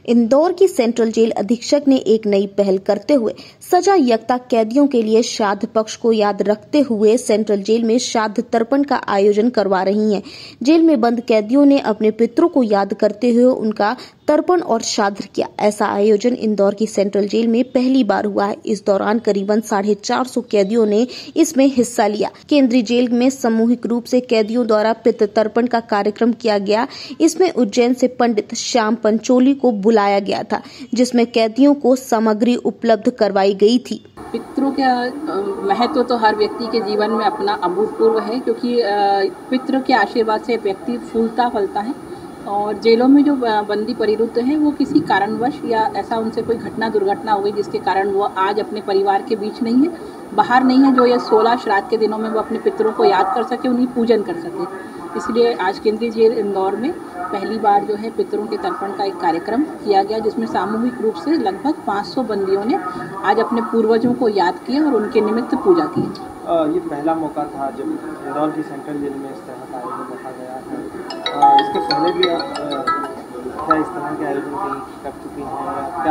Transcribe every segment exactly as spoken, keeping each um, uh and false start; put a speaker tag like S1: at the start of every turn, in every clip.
S1: इंदौर की central jail अधीक्षक ने एक नई पहल करते हुए सजा याफ्ता कैदियों के लिए श्राद्ध पक्ष को याद रखते हुए सेंट्रल जेल में श्राद्ध तर्पण का आयोजन करवा रही हैं। जेल में बंद कैदियों ने अपने पितरों को याद करते हुए उनका तर्पण और श्राद्ध किया। ऐसा आयोजन इंदौर की सेंट्रल जेल में पहली बार हुआ है। इस दौरान करीबन साढ़े चार सौ कैदियों ने इसमें हिस्सा लिया। केंद्रीय जेल में सामूहिक रूप से कैदियों द्वारा पितृ तर्पण का कार्यक्रम किया गया। इसमें उज्जैन से पंडित श्याम पंचोली को बुलाया गया था, जिसमें कैदियों को सामग्री उपलब्ध करवाई गई थी।
S2: पितरों का महत्व तो हर व्यक्ति के जीवन में अपना अभूतपूर्व है, क्योंकि पितरों के आशीर्वाद से व्यक्ति फूलता फलता है। और जेलों में जो बंदी परिरुद्ध हैं वो किसी कारणवश या ऐसा उनसे कोई घटना दुर्घटना हो गई जिसके कारण वो आज अपने परिवार के बीच नहीं है, बाहर नहीं है, जो ये सोलह श्राद्ध के दिनों में वो अपने पितरों को याद कर सके, उन्हें पूजन कर सके। इसलिए आज केंद्रीय जेल इंदौर में पहली बार जो है पितरों के तर्पण का एक कार्यक्रम किया गया, जिसमें सामूहिक रूप से लगभग पाँच सौ बंदियों ने आज अपने पूर्वजों को याद किया और उनके निमित्त पूजा की।
S3: ये पहला मौका था जब इंदौर की सेंट्रल जेल में इस तरह का आयोजन रखा गया है। इसके पहले भी आप क्या इस तरह के आयोजन कर चुकी हैं?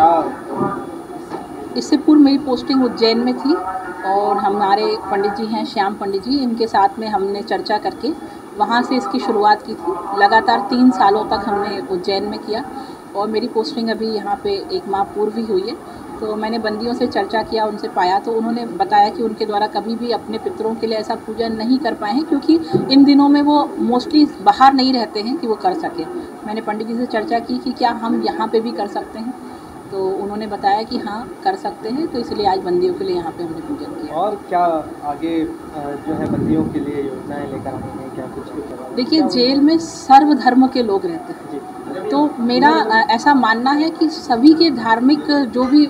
S3: क्या
S2: इससे पूर्व मेरी पोस्टिंग उज्जैन में थी और हमारे पंडित जी हैं श्याम पंडित जी, इनके साथ में हमने चर्चा करके वहाँ से इसकी शुरुआत की थी। लगातार तीन सालों तक हमने उज्जैन में किया और मेरी पोस्टिंग अभी यहाँ पे एक माह पूर्व ही हुई है। तो मैंने बंदियों से चर्चा किया, उनसे पाया, तो उन्होंने बताया कि उनके द्वारा कभी भी अपने पितरों के लिए ऐसा पूजन नहीं कर पाए हैं, क्योंकि इन दिनों में वो मोस्टली बाहर नहीं रहते हैं कि वो कर सके। मैंने पंडित जी से चर्चा की कि क्या हम यहाँ पे भी कर सकते हैं, तो उन्होंने बताया कि हाँ कर सकते हैं। तो इसलिए आज बंदियों के लिए यहाँ पे हमने पूजन किया।
S3: और क्या आगे जो है बंदियों के लिए योजनाएं लेकर आए हैं, क्या कुछ?
S2: देखिए, जेल में सर्वधर्म के लोग रहते हैं, तो मेरा ऐसा मानना है कि सभी के धार्मिक जो भी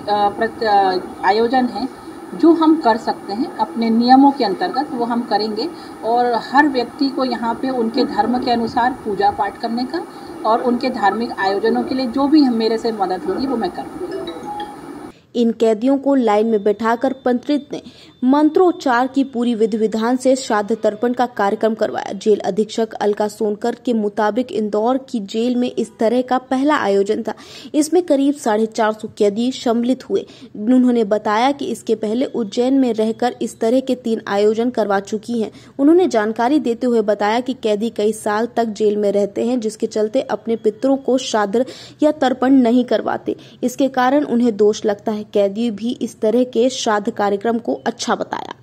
S2: आयोजन हैं जो हम कर सकते हैं अपने नियमों के अंतर्गत, वो हम करेंगे। और हर व्यक्ति को यहाँ पे उनके धर्म के अनुसार पूजा पाठ करने का और उनके धार्मिक आयोजनों के लिए जो भी हम मेरे से मदद होगी वो मैं करूँगी।
S1: इन कैदियों को लाइन में बैठाकर पंडित ने मंत्रोच्चार की पूरी विधि विधान से श्राद्ध तर्पण का कार्यक्रम करवाया। जेल अधीक्षक अलका सोनकर के मुताबिक इंदौर की जेल में इस तरह का पहला आयोजन था। इसमें करीब साढ़े चार सौ कैदी सम्मिलित हुए। उन्होंने बताया कि इसके पहले उज्जैन में रहकर इस तरह के तीन आयोजन करवा चुकी हैं। उन्होंने जानकारी देते हुए बताया कि कैदी कई साल तक जेल में रहते हैं, जिसके चलते अपने पितरों को श्राद्ध या तर्पण नहीं करवाते। इसके कारण उन्हें दोष लगता है। कैदी भी इस तरह के श्राद्ध कार्यक्रम को अच्छा बताया।